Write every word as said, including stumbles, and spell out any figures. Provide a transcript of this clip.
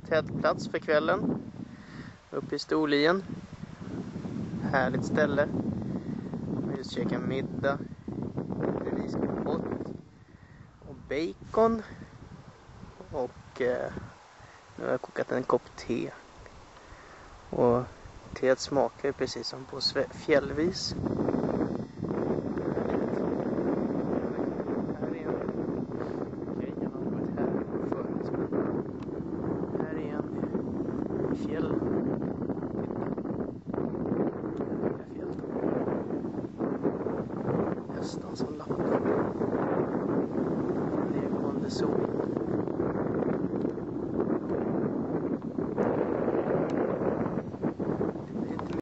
tältplats för kvällen. Uppe i Storlien. Härligt ställe. Vi just käka middag. Vi ska pot och bacon. Och eh, nu har jag kokat en kopp te. Och teet smakar precis som på fjällvis. Fjäll. Hästan som lappar.